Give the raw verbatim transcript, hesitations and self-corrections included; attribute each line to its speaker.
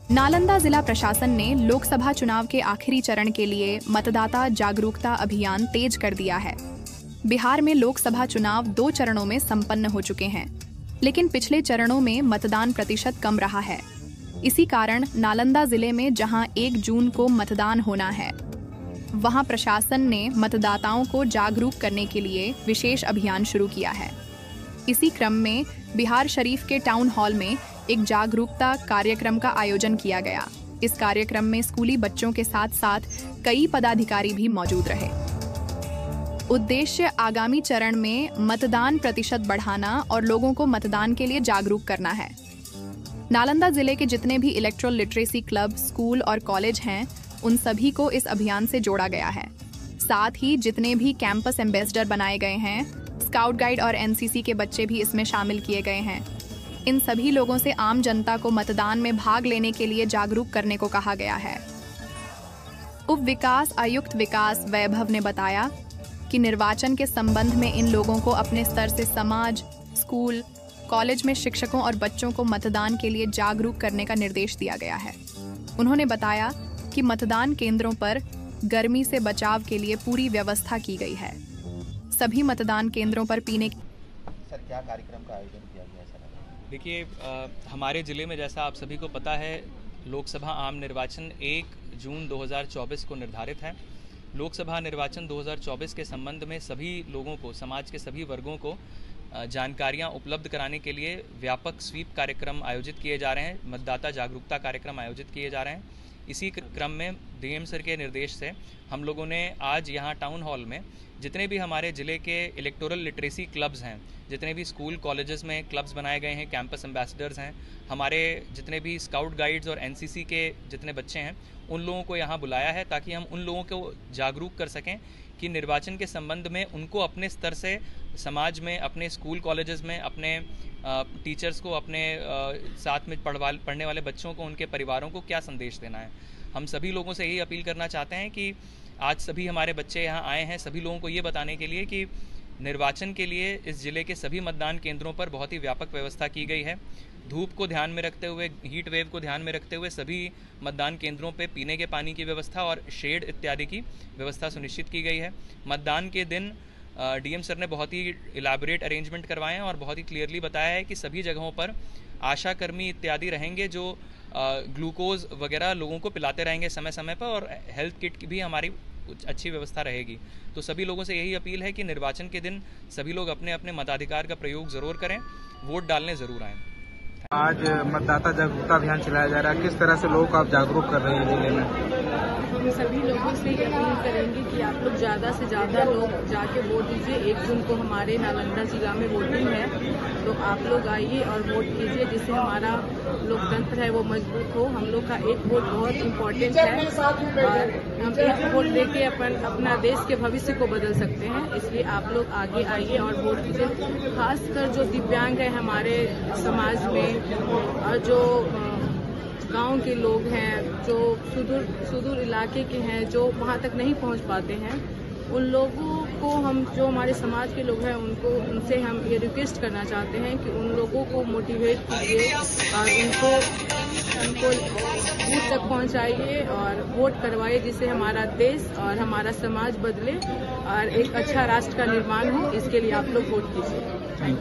Speaker 1: नालंदा जिला प्रशासन ने लोकसभा चुनाव के आखिरी चरण के लिए मतदाता जागरूकता अभियान तेज कर दिया है। बिहार में लोकसभा चुनाव दो चरणों में संपन्न हो चुके हैं, लेकिन पिछले चरणों में मतदान प्रतिशत कम रहा है। इसी कारण नालंदा जिले में जहां एक जून को मतदान होना है, वहां प्रशासन ने मतदाताओं को जागरूक करने के लिए विशेष अभियान शुरू किया है। इसी क्रम में बिहार शरीफ के टाउन हॉल में एक जागरूकता कार्यक्रम का आयोजन किया गया। इस कार्यक्रम में स्कूली बच्चों के साथ साथ कई पदाधिकारी भी मौजूद रहे। उद्देश्य आगामी चरण में मतदान प्रतिशत बढ़ाना और लोगों को मतदान के लिए जागरूक करना है। नालंदा जिले के जितने भी इलेक्ट्रल लिटरेसी क्लब, स्कूल और कॉलेज हैं, उन सभी को इस अभियान से जोड़ा गया है। साथ ही जितने भी कैंपस एम्बेसडर बनाए गए हैं, स्काउट गाइड और एन सी सी के बच्चे भी इसमें शामिल किए गए हैं। इन सभी लोगों से आम जनता को मतदान में भाग लेने के लिए जागरूक करने को कहा गया है। उप विकास आयुक्त विकास वैभव ने बताया कि निर्वाचन के संबंध में इन लोगों को अपने स्तर से समाज, स्कूल, कॉलेज में शिक्षकों और बच्चों को मतदान के लिए जागरूक करने का निर्देश दिया गया है। उन्होंने बताया कि मतदान केंद्रों पर गर्मी से बचाव के लिए पूरी व्यवस्था की गई है। सभी मतदान केंद्रों पर पीने
Speaker 2: सर क्या कार्यक्रम का आयोजन किया गया है सर?
Speaker 3: देखिए, हमारे ज़िले में जैसा आप सभी को पता है, लोकसभा आम निर्वाचन एक जून दो हज़ार चौबीस को निर्धारित है। लोकसभा निर्वाचन दो हज़ार चौबीस के संबंध में सभी लोगों को, समाज के सभी वर्गों को जानकारियां उपलब्ध कराने के लिए व्यापक स्वीप कार्यक्रम आयोजित किए जा रहे हैं। मतदाता जागरूकता कार्यक्रम आयोजित किए जा रहे हैं। इसी क्रम में डी एम सर के निर्देश से हम लोगों ने आज यहाँ टाउन हॉल में जितने भी हमारे ज़िले के इलेक्टोरल लिटरेसी क्लब्स हैं, जितने भी स्कूल कॉलेजेस में क्लब्स बनाए गए हैं, कैंपस एम्बेसडर्स हैं, हमारे जितने भी स्काउट गाइड्स और एन सी सी के जितने बच्चे हैं, उन लोगों को यहाँ बुलाया है ताकि हम उन लोगों को जागरूक कर सकें कि निर्वाचन के संबंध में उनको अपने स्तर से समाज में, अपने स्कूल कॉलेजेस में, अपने टीचर्स को, अपने साथ में पढ़वा पढ़ने वाले बच्चों को, उनके परिवारों को क्या संदेश देना है। हम सभी लोगों से यही अपील करना चाहते हैं कि आज सभी हमारे बच्चे यहाँ आए हैं, सभी लोगों को ये बताने के लिए कि निर्वाचन के लिए इस ज़िले के सभी मतदान केंद्रों पर बहुत ही व्यापक व्यवस्था की गई है। धूप को ध्यान में रखते हुए, हीट वेव को ध्यान में रखते हुए सभी मतदान केंद्रों पे पीने के पानी की व्यवस्था और शेड इत्यादि की व्यवस्था सुनिश्चित की गई है। मतदान के दिन डी एम सर ने बहुत ही इलाबोरेट अरेंजमेंट करवाए हैं और बहुत ही क्लियरली बताया है कि सभी जगहों पर आशा कर्मी इत्यादि रहेंगे जो ग्लूकोज वगैरह लोगों को पिलाते रहेंगे समय समय पर, और हेल्थ किट की भी हमारी कुछ अच्छी व्यवस्था रहेगी। तो सभी लोगों से यही अपील है कि निर्वाचन के दिन सभी लोग अपने अपने मताधिकार का प्रयोग ज़रूर करें, वोट डालने ज़रूर आएँ।
Speaker 2: आज मतदाता जागरूकता अभियान चलाया जा रहा है, किस तरह से लोगों को आप जागरूक कर रहे हैं जिले में?
Speaker 4: हम सभी लोगों से अपील करेंगे कि आप लोग ज़्यादा से ज़्यादा लोग जाके वोट दीजिए। एक जून को हमारे नालंदा जिला में वोटिंग है, तो आप लोग आइए और वोट कीजिए, जिससे हमारा लोकतंत्र है वो मजबूत हो। हम लोग का एक वोट बहुत इम्पोर्टेंट है और हम एक वोट देके अपन अपना देश के भविष्य को बदल सकते हैं। इसलिए आप लोग आगे आइए और वोट कीजिए। खासकर जो दिव्यांग है हमारे समाज में और जो गांव के लोग हैं, जो सुदूर सुदूर इलाके के हैं, जो वहां तक नहीं पहुंच पाते हैं, उन लोगों को हम, जो हमारे समाज के लोग हैं, उनको उनसे हम ये रिक्वेस्ट करना चाहते हैं कि उन लोगों को मोटिवेट कीजिए और उनको उनको बूथ तक पहुंचाइए और वोट करवाइए, जिससे हमारा देश और हमारा समाज बदले और एक अच्छा राष्ट्र का निर्माण हो। इसके लिए आप लोग वोट कीजिए।